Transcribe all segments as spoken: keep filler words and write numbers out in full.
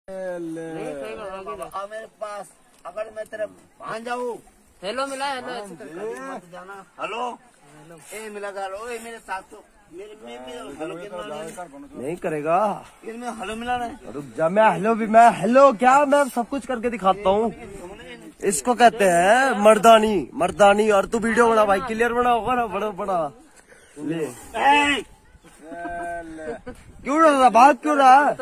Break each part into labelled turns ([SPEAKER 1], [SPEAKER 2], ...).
[SPEAKER 1] मेरे पास अगर मैं तेरे भान जाऊँ।
[SPEAKER 2] हेलो मिला हेलो
[SPEAKER 1] मत जाना। हेलो ए मिला हेलो ए मेरे साथ तो मेरे में हेलो
[SPEAKER 3] नहीं करेगा।
[SPEAKER 1] इसमें हेलो मिला ना।
[SPEAKER 3] रुक जा, मैं हेलो भी मैं हेलो क्या मैं सब कुछ करके दिखाता हूँ। इसको कहते हैं मर्दानी मर्दानी। और तू वीडियो बना भाई, क्लियर बना होगा ना। बड़ा बड़ा ले क्यों रहा था, भाग क्यों रहा है?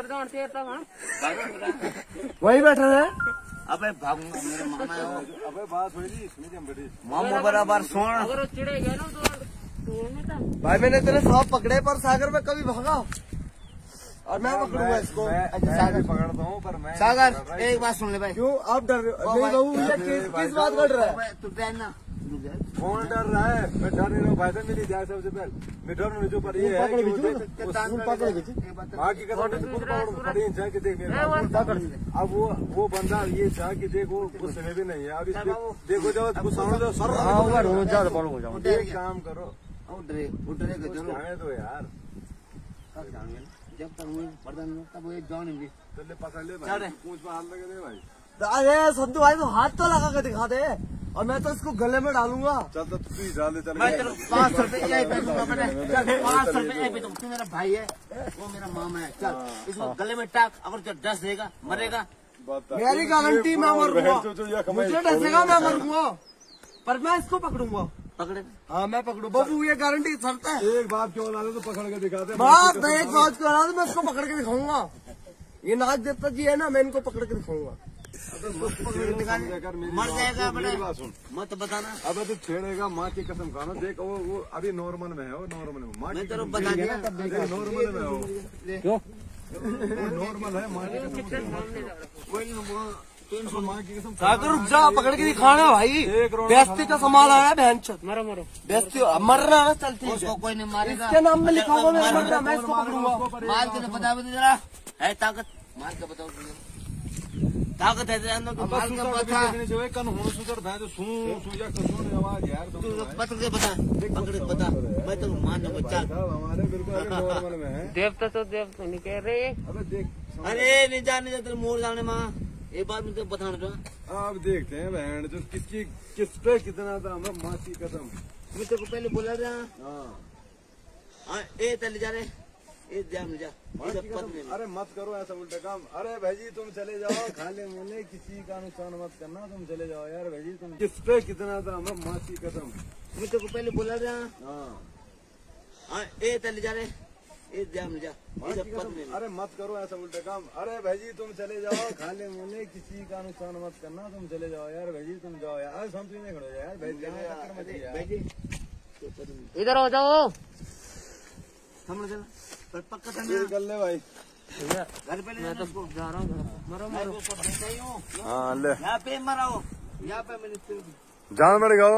[SPEAKER 3] वही बैठा है।
[SPEAKER 1] अबे भागूंगा मेरे मामा है।
[SPEAKER 4] अबे बात हुई नहीं इसमें बड़ी
[SPEAKER 1] मामू बराबर सुन।
[SPEAKER 2] अगर वो चिड़े गया ना तो
[SPEAKER 3] भाई मैंने तेरे सांप पकड़े पर सागर में कभी भागा। और मैं पकड़ूंगा इसको।
[SPEAKER 4] सागर पकड़ता हूँ पर मैं
[SPEAKER 1] सागर एक बात सुन ले भाई।
[SPEAKER 3] क्यों आप डर रहे हो? नहीं बाबू भैया किस किस बात कर रहा है?
[SPEAKER 1] तू डर ना।
[SPEAKER 4] कौन डर रहा है? मैं डर नहीं रहा हूँ भाई। मेरी जाए सबसे पहले मैं डर नहीं जो पर ये है कि माँ की कसम पड़ी चाह के देख मेरे अब वो वो बंदा ये चाह के देख वो उस समय भी नहीं है। अब देखो जाओ सर एक काम करो
[SPEAKER 1] उठरे उठरे
[SPEAKER 4] जाने दो यार।
[SPEAKER 1] जब तक बर्तन तब वो जान नहीं
[SPEAKER 4] चले पकड़ ले
[SPEAKER 1] चल
[SPEAKER 4] पूछ में हाथ लगे दे भाई।
[SPEAKER 3] अरे संतु भाई तो हाथ तो लगा के दिखा दे और मैं तो इसको गले में डालूंगा।
[SPEAKER 4] चल तो तू ही डाल दे। चल
[SPEAKER 1] मैं तेरे पाँच सौ रुपए यही पे दूंगा। मैंने चल पाँच सौ रुपए यही पे दूंगा। तू मेरा भाई है वो मेरा मामा है। चल इसको गले में टाक। अगर जो डस देगा मरेगा।
[SPEAKER 3] मेरी गारंटी मैं मरूंगा। मुझे डसेगा मैं मरूंगा पर मैं इसको पकड़ूंगा।
[SPEAKER 1] पकड़े
[SPEAKER 3] हाँ मैं पकड़ू बाबू ये गारंटी शर्त है।
[SPEAKER 4] एक बात क्यों ला तो पकड़ के दिखाते
[SPEAKER 3] बात मैं एक बात क्यों ला तो मैं इसको पकड़ के दिखाऊंगा। ये नाग देवता जी है ना, मैं इनको पकड़ के दिखाऊंगा।
[SPEAKER 1] मर जाएगा मत बताना।
[SPEAKER 4] अबे तू छेड़ेगा माँ की कसम खाना। देख वो वो अभी नॉर्मल में है। वो नॉर्मल में माँ
[SPEAKER 1] मैं तेरे बता दिया
[SPEAKER 4] नॉर्मल में हो नॉर्मल है माँ की कसम। माँ की कसम
[SPEAKER 3] सागर रुक जा, पकड़ के दिखाना भाई। बेस्ती का सामान आया बहन चल।
[SPEAKER 2] मरो मरो
[SPEAKER 3] बेस्ती मरना है। चल ठीक
[SPEAKER 1] उसको कोई नहीं मारेगा।
[SPEAKER 3] इसके नाम में लिखा होगा मैं मरना, मैं इसको पकड़ूंगा।
[SPEAKER 1] मार के बता जरा है ताकत। मार के बताओ ताकत है मार के बता।
[SPEAKER 4] कन होने सुधर था जो सू सूजा कसों आवाज यार
[SPEAKER 1] तू पकड़ के बता पकड़ के बता। मैं तो मान लो बच्चा
[SPEAKER 4] हमारे बिल्कुल नॉर्मल में है।
[SPEAKER 2] देवता तो देवता नहीं कह रहे।
[SPEAKER 4] अबे देख
[SPEAKER 1] अरे नहीं जाने तेरे मोर जाने माँ एक बात मुझे बताना जो
[SPEAKER 4] आप देखते हैं बहन जो किसकी किस पे कितना था हम माँ की कसम।
[SPEAKER 1] मैं तेरे को पहले बोला था।
[SPEAKER 4] हाँ
[SPEAKER 1] ए चले जा रहे ए जा जा।
[SPEAKER 4] अरे मत करो ऐसा उल्टा काम। अरे भाई तुम चले जाओ खाले मुले किसी का नुकसान मत करना। तुम चले जाओ यार भाई तुम किस पे कितना था हम माँ की कसम।
[SPEAKER 1] मैं तेरे को पहले बोला था। हाँ ए चले जा रहे ए जा जा।
[SPEAKER 4] अरे मत करो ऐसा उल्टा काम। अरे भाई तुम चले जाओ खाले मुले किसी का नुकसान मत करना। तुम चले जाओ यार भाई तुम जाओ यार। हम तुम नहीं खड़ो यार भाई
[SPEAKER 2] इधर हो जाओ।
[SPEAKER 1] समझ पर पक्का था
[SPEAKER 4] कर ले भाई
[SPEAKER 1] घर पे
[SPEAKER 2] मैं तो जा रहा हूँ। मरो मरो
[SPEAKER 4] हाँ ले
[SPEAKER 1] यहाँ पे मराओ। यहाँ पे मैंने
[SPEAKER 4] जान पड़ गया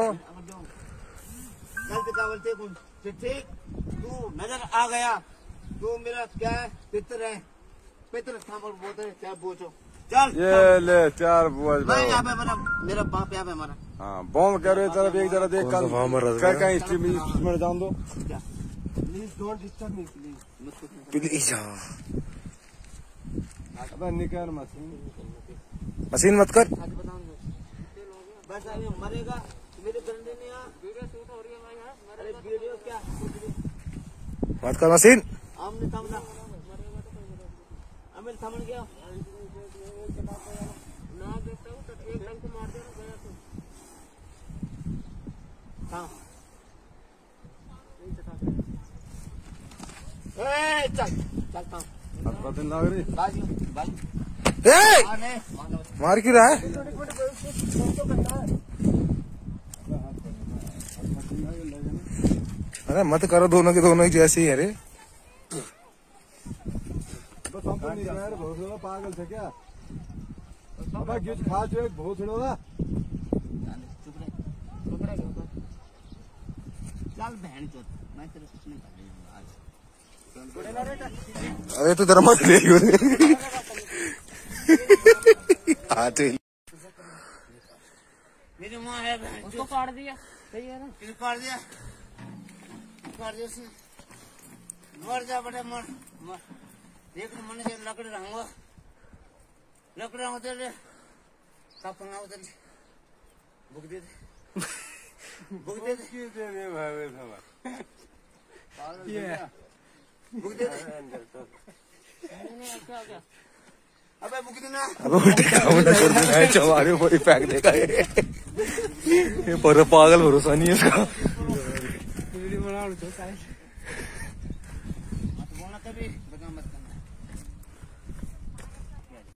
[SPEAKER 1] गलत का बोलते ठीक। तू नजर आ गया तू मेरा क्या है पितर है। पितर थामर बोलते हैं क्या बोचो। चल
[SPEAKER 4] ये ले चार बुआ
[SPEAKER 1] यहाँ पे मेरा मेरा बाप यहाँ पे मरा।
[SPEAKER 4] हाँ बॉम्ब कर रहे तरफ एक जरा देख कर कहीं स्ट्रीम में जान दो।
[SPEAKER 3] Please don't disturb me
[SPEAKER 4] please. अबे निकल मशीन
[SPEAKER 3] मशीन मत कर।
[SPEAKER 1] बस अभी मरेगा मेरे बंदे ने यहाँ
[SPEAKER 2] वीडियो शूट हो रही है भाई।
[SPEAKER 1] अरे वीडियो क्या
[SPEAKER 3] मत कर मशीन।
[SPEAKER 1] हमने थमना हमें थमन गया
[SPEAKER 2] ना देखता हूँ तो एक डंक को मार देना गया तो
[SPEAKER 1] हाँ चल चलता हूँ
[SPEAKER 4] दिन लग रही
[SPEAKER 1] बाजू बाजू
[SPEAKER 3] मार क्यों रहा है? अरे मत करो दोनों की दोनों ही जैसी है रे।
[SPEAKER 4] पागल थे क्या? अब खा जो एक बहुत छोड़ोगा
[SPEAKER 1] चल बहन चोट मैं तेरे कुछ नहीं कर रही आज।
[SPEAKER 3] अरे तो तेरा मत ले
[SPEAKER 1] मेरी माँ है
[SPEAKER 2] उसको काट दिया। सही है ना
[SPEAKER 1] काट दिया काट दिया मर जा बड़े मर मर एक मन से लकड़ रहूंगा लकड़ा उधर ले कपड़ा उधर ले बुक दे दे बुक दे दे
[SPEAKER 4] दे दे भाई साहब ये
[SPEAKER 1] बुक दे दे
[SPEAKER 2] नहीं क्या क्या
[SPEAKER 1] अबे बुक देना
[SPEAKER 4] अब उल्टे काम ना कर दे मैं चमारे ऊपर ही फेंक देगा ये ये पर पागल भरोसा नहीं है इसका
[SPEAKER 2] वीडियो बना लो तो
[SPEAKER 1] बोलना कभी